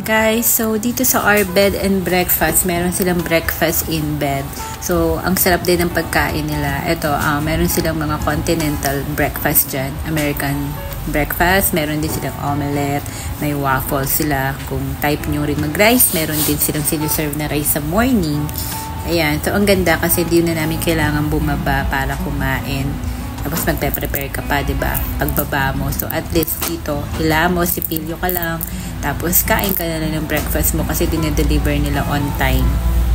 Guys, so dito sa our bed and breakfast, meron silang breakfast in bed. So, ang sarap din ng pagkain nila. Ito, meron silang mga continental breakfast dyan. American breakfast, meron din silang omelette, may waffles sila. Kung type nyo rin mag-rice, meron din silang siniserve na rice sa morning. Ayan, so ang ganda kasi di na namin kailangan bumaba para kumain. Tapos magpe-prepare ka pa, 'di ba? Pagbaba mo. So at least dito, hila mo, sipilyo ka lang. Tapos kain ka na lang ng breakfast mo kasi dinedeliver nila on time.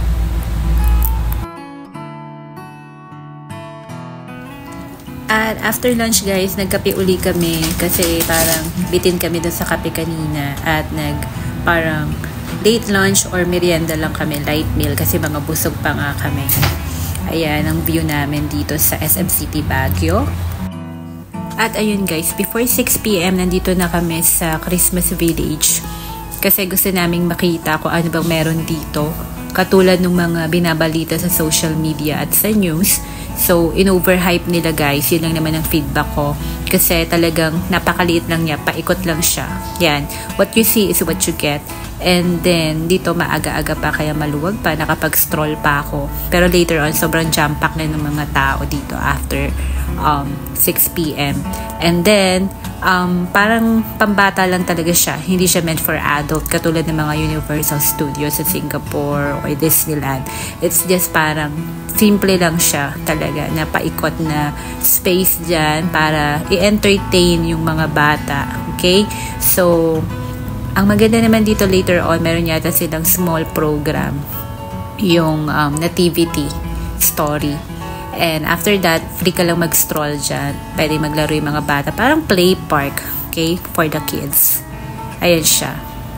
At after lunch guys, nagkape uli kami kasi parang bitin kami dun sa kape kanina at parang late lunch or merienda lang kami, light meal kasi mga busog pa nga kami. Ayan ang view namin dito sa SM City Baguio. At ayun guys, before 6 PM nandito na kami sa Christmas Village. Kasi gusto naming makita kung ano bang meron dito. Katulad ng mga binabalita sa social media at sa news. So, in-overhype nila guys. Yun lang naman ang feedback ko. Kasi talagang napakaliit lang niya. Paikot lang siya. Yan. What you see is what you get. And then, dito maaga-aga pa kaya maluwag pa. Nakapag-stroll pa ako. Pero later on, sobrang jam-pack na ng mga tao dito after 6 PM. And then, parang pambata lang talaga siya. Hindi siya meant for adult. Katulad ng mga Universal Studios sa Singapore or Disneyland. It's just parang simple lang siya talaga na paikot na space dyan para i-entertain yung mga bata. Okay? So, ang maganda naman dito later on, meron yata silang small program. Yung nativity story. And after that, free ka lang mag-stroll dyan. Pwede maglaro yung mga bata. Parang play park. Okay? For the kids. Ayan siya.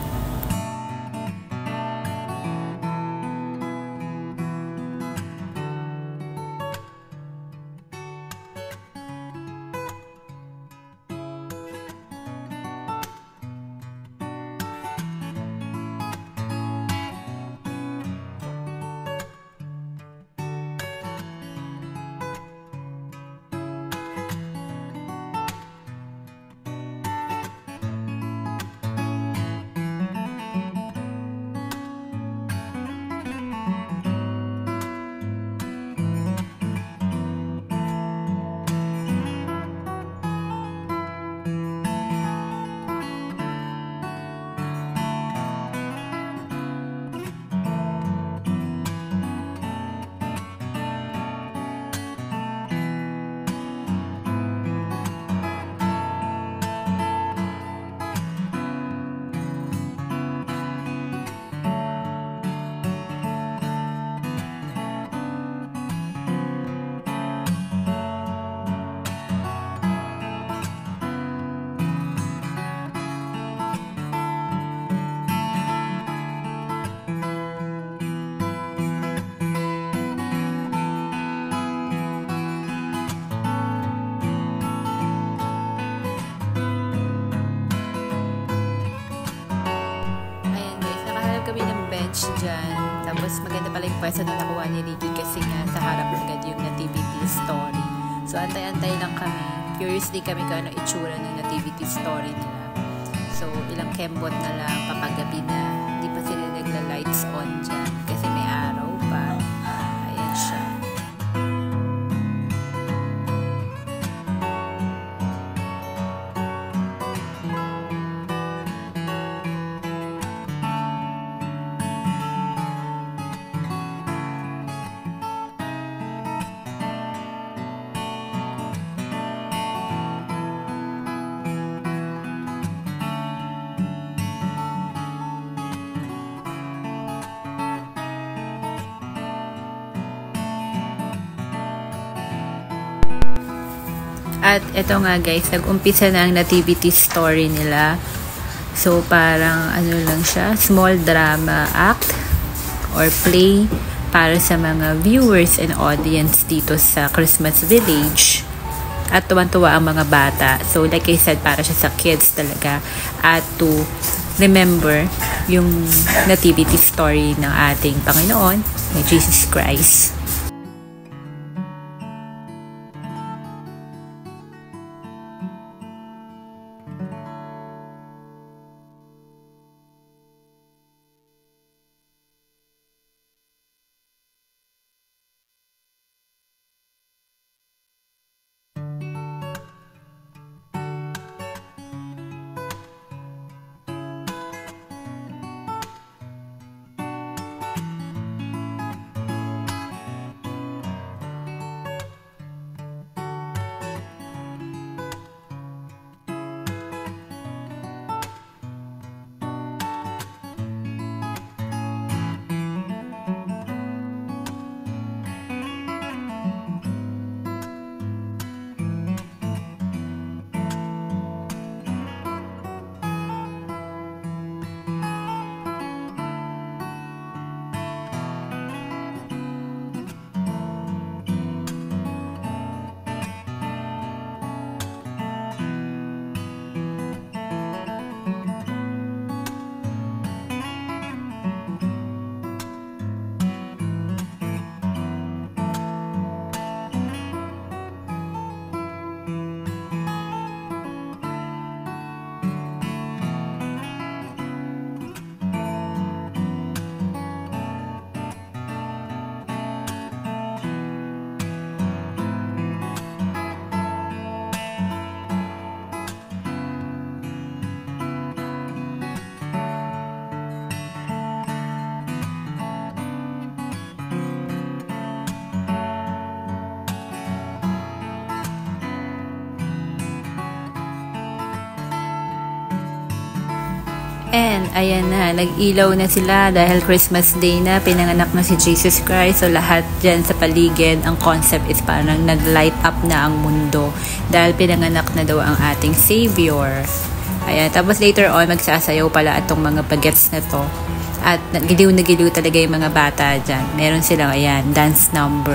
Kami ng bench dyan. Tapos maganda pala yung pwesto na nakuha ni Ricky kasi nga sa harap agad yung nativity story. So antay-antay lang kami. Curiously kami kung ano itsura ng nativity story nila. So ilang kembot na lang, papagabi na. Hindi pa sila nagla-lights on dyan kasi may araw pa. Ayan siya. At eto nga guys, nag-umpisa na ang nativity story nila. So parang ano lang siya, small drama act or play para sa mga viewers and audience dito sa Christmas Village. At tuwan-tuwa ang mga bata. So like I said, para siya sa kids talaga. At to remember yung nativity story ng ating Panginoon, ni Jesus Christ. And ayan na, nag-ilaw na sila dahil Christmas Day na, pinanganak na si Jesus Christ. So lahat dyan sa paligid, ang concept is parang nag-light up na ang mundo dahil pinanganak na daw ang ating Savior. Ayan, tapos later on, magsasayaw pala itong mga bagets na to. At giliw na giliw talaga yung mga bata dyan. Meron silang, ayan, dance number.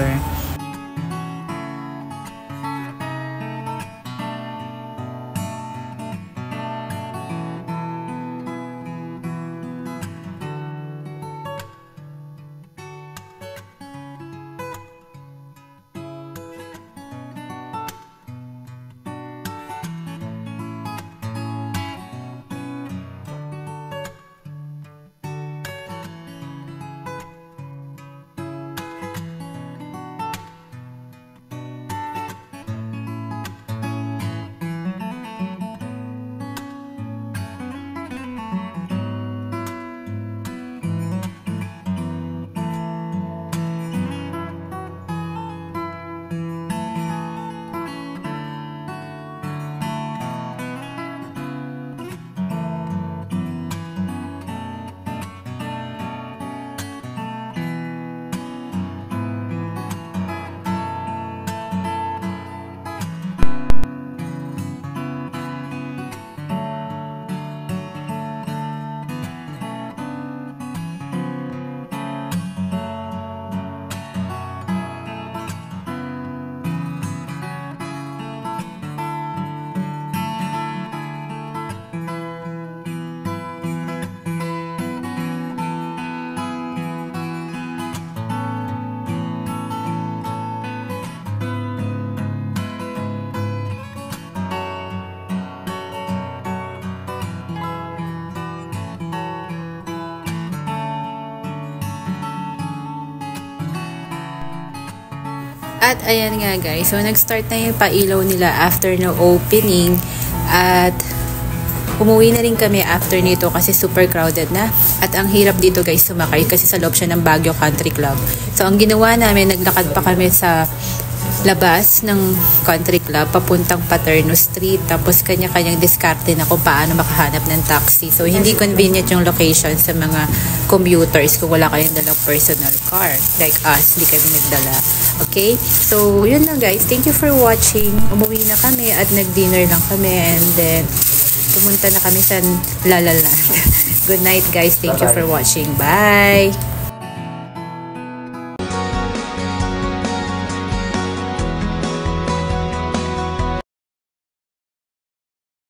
At ayan nga guys, so nag-start na yung pailaw nila after no opening at umuwi na rin kami after nito kasi super crowded na at ang hirap dito guys sumakay kasi sa loob siya ng Baguio Country Club. So ang ginawa namin, naglakad pa kami sa labas ng country club papuntang Paterno Street, tapos kanya-kanyang diskarte na kung paano makahanap ng taxi. So hindi convenient yung location sa mga commuters kung wala kayong dalang personal car like us, hindi kami nagdala. Okay, so yun lang guys, thank you for watching. Umuwi na kami at nag-dinner lang kami and then pumunta na kami sa La La Land. Good night guys, thank you for watching. Bye!